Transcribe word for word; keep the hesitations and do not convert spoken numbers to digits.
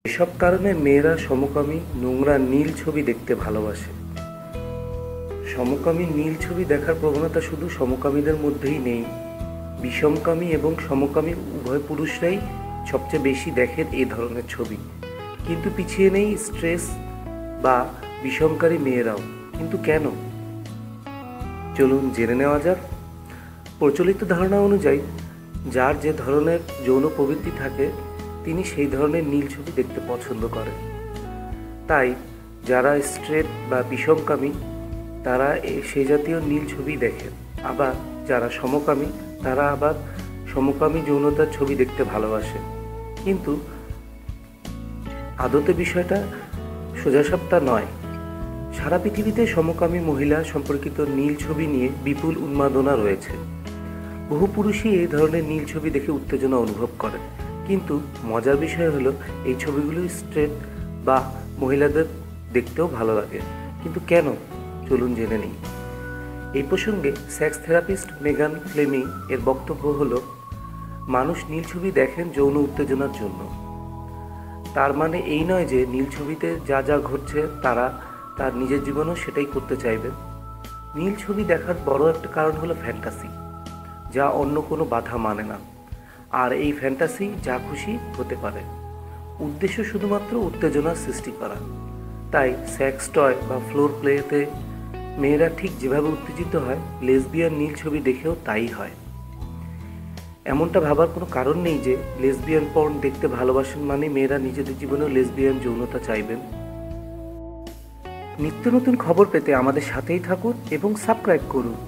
এসব কারণে মেয়েরা সমকামী নোংরা নীল ছবি দেখতে ভালোবাসে। সমকামী নীল ছবি দেখার প্রবণতা শুধু সমকামীদের মধ্যেই নেই, বিষমকামী এবং সমকামী উভয় পুরুষরাই সবচেয়ে বেশি দেখেন এই ধরনের ছবি। কিন্তু পিছিয়ে নেই স্ট্রেস বা বিষমকারী মেয়েরাও। কিন্তু কেন? চলুন জেনে নেওয়া যাক। প্রচলিত ধারণা অনুযায়ী যার যে ধরনের যৌন প্রবৃত্তি থাকে তিনি সেই ধরনের নীল ছবি দেখতে পছন্দ করেন। তাই যারা স্ট্রেট বা বিষমকামী তারা সেই জাতীয় নীল ছবি দেখেন। আবার যারা সমকামী তারা আবার সমকামী যৌনতার ছবি দেখতে ভালোবাসে। কিন্তু আদতে বিষয়টা সোজাসাপটা নয়। সারা পৃথিবীতে সমকামী মহিলা সম্পর্কিত নীল ছবি নিয়ে বিপুল উন্মাদনা রয়েছে। বহু পুরুষই এই ধরনের নীল ছবি দেখে উত্তেজনা অনুভব করেন। কিন্তু মজার বিষয় হলো এই ছবিগুলো স্ট্রেট বা মহিলাদের দেখতেও ভালো লাগে। কিন্তু কেন? চলুন জেনে নিই। এই প্রসঙ্গে সেক্স থেরাপিস্ট মেগান ফ্লেমিং এর বক্তব্য হলো, মানুষ নীল ছবি দেখেন যৌন উত্তেজনার জন্য। তার মানে এই নয় যে নীল ছবিতে যা যা ঘটছে তারা তার নিজের জীবনেও সেটাই করতে চাইবেন। নীল ছবি দেখার বড় একটা কারণ হলো ফ্যান্টাসি, যা অন্য কোনো বাধা মানে না। আর এই ফ্যান্টাসি যা খুশি হতে পারে, উদ্দেশ্য শুধুমাত্র উত্তেজনার সৃষ্টি করা। তাই সেক্স টয় বা ফ্লোর প্লেতে মেয়েরা ঠিক যেভাবে উত্তেজিত হয়, লেসবিয়ান নীল ছবি দেখেও তাই হয়। এমনটা ভাবার কোনো কারণ নেই যে লেসবিয়ান পর্ন দেখতে ভালোবাসেন মানে মেয়েরা নিজেদের জীবনেও লেসবিয়ান যৌনতা চাইবেন। নিত্য নতুন খবর পেতে আমাদের সাথেই থাকুন এবং সাবস্ক্রাইব করুন।